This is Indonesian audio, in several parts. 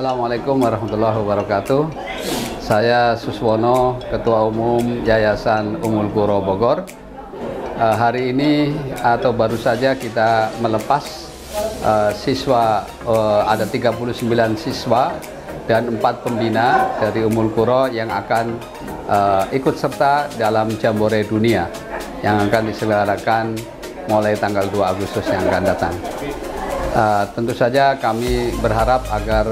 Assalamualaikum warahmatullahi wabarakatuh. Saya Suswono, Ketua Umum Yayasan Ummul Qura Bogor. Hari ini atau baru saja kita melepas siswa, ada 39 siswa dan 4 pembina dari Ummul Qura yang akan ikut serta dalam Jambore Dunia yang akan diselenggarakan mulai tanggal 2 Agustus yang akan datang. Tentu saja kami berharap agar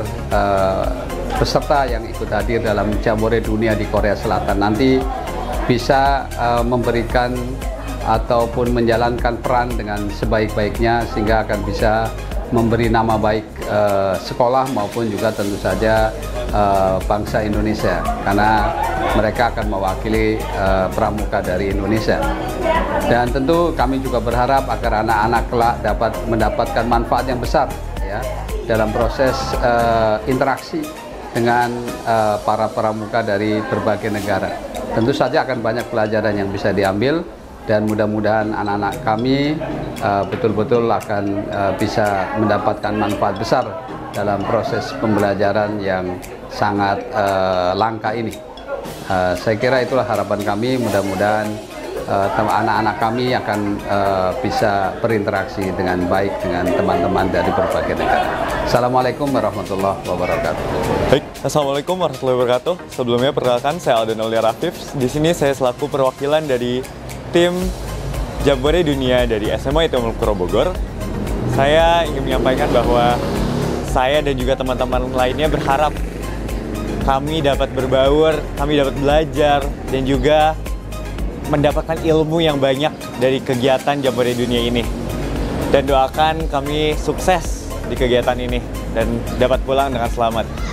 peserta yang ikut hadir dalam Jambore Dunia di Korea Selatan nanti bisa memberikan ataupun menjalankan peran dengan sebaik-baiknya sehingga akan bisa memberi nama baik sekolah maupun juga tentu saja bangsa Indonesia, karena mereka akan mewakili pramuka dari Indonesia. Dan tentu kami juga berharap agar anak-anak kelak dapat mendapatkan manfaat yang besar ya dalam proses interaksi dengan para pramuka dari berbagai negara. Tentu saja akan banyak pelajaran yang bisa diambil dan mudah-mudahan anak-anak kami betul-betul akan bisa mendapatkan manfaat besar dalam proses pembelajaran yang sangat langka ini. Saya kira itulah harapan kami, mudah-mudahan anak-anak kami akan bisa berinteraksi dengan baik dengan teman-teman dari berbagai negara. Assalamualaikum warahmatullahi wabarakatuh. Baik, Assalamualaikum warahmatullahi wabarakatuh. Sebelumnya perkenalkan, saya Alden Aulia Rafif. Di sini saya selaku perwakilan dari tim Jambore Dunia dari SMA ITB Ummul Qura Bogor. Saya ingin menyampaikan bahwa saya dan juga teman-teman lainnya berharap kami dapat berbaur, kami dapat belajar, dan juga mendapatkan ilmu yang banyak dari kegiatan Jambore Dunia ini. Dan doakan kami sukses di kegiatan ini dan dapat pulang dengan selamat.